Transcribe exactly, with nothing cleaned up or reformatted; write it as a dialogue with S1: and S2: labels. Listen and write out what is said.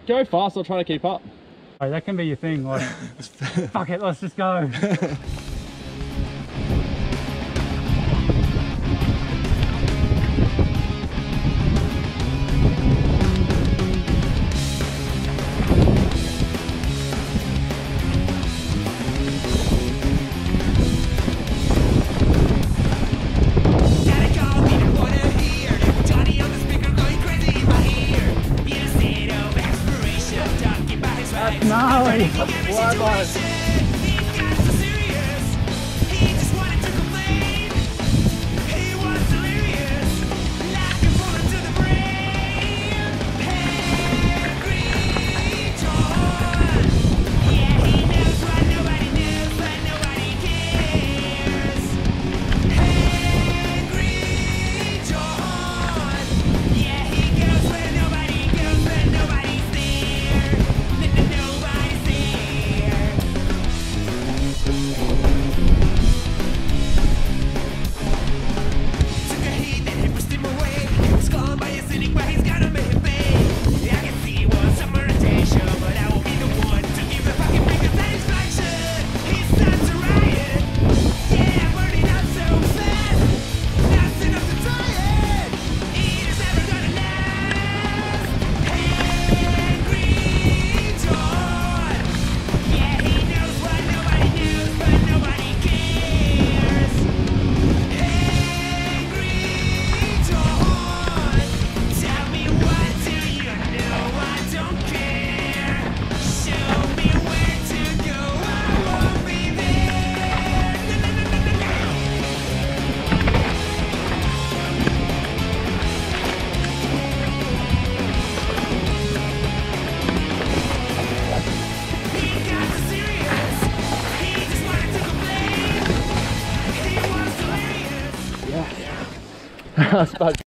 S1: go fast, I'll try to keep up.
S2: Oh, that can be your thing, like, fuck it, let's just go. Gnarly! Wide line.
S1: I suppose.